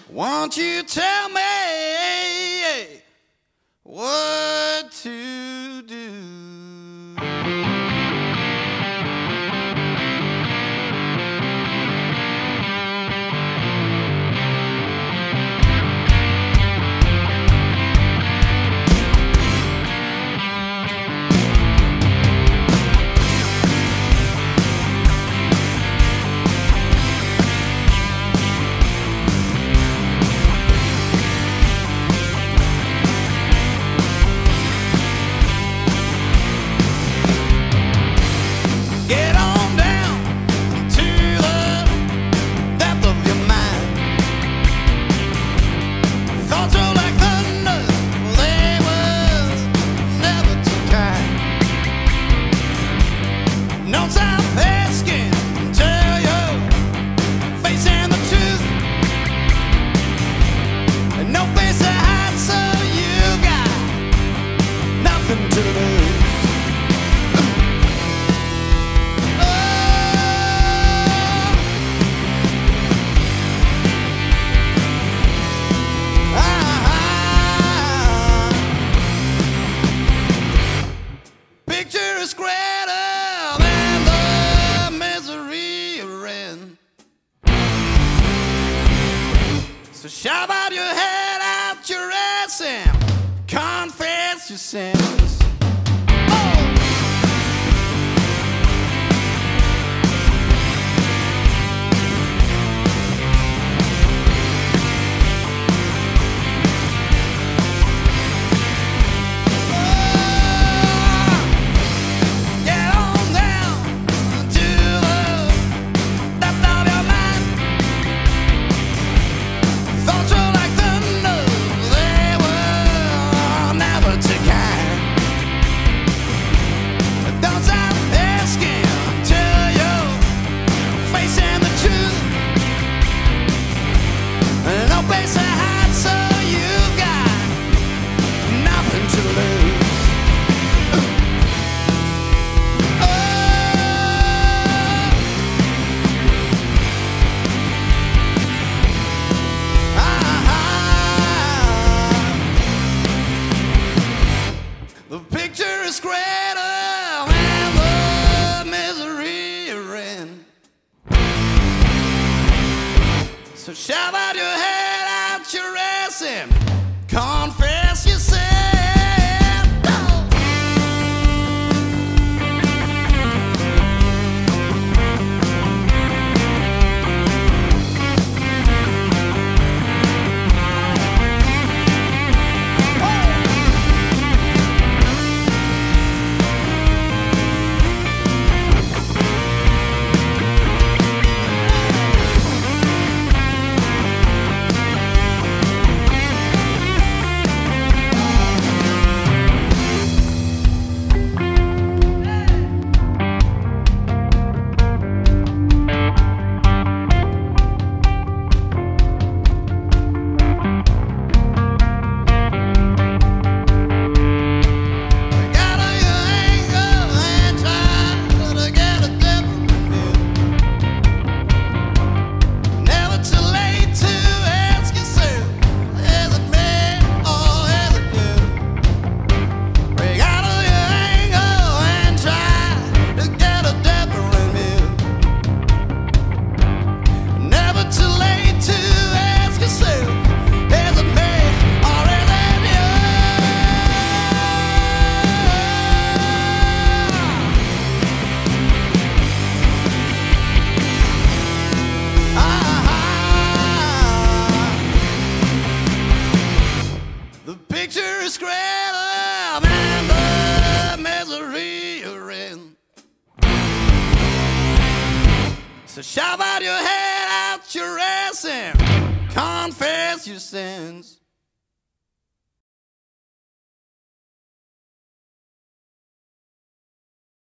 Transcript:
Won't you tell me what to do? Get on down to the depth of your mind. Thoughts are like thunder, they were never too kind. No time asking until you're facing the truth, and no place to hide, so you got nothing to lose. Picture is greater than the misery you're in. So shove out your head out your ass and confess your sins. The picture is greater than the misery you're in. So shove out your head out your ass and confess your sin. The picture is greater than the misery you're in. So shove out your head out your ass and confess your sins.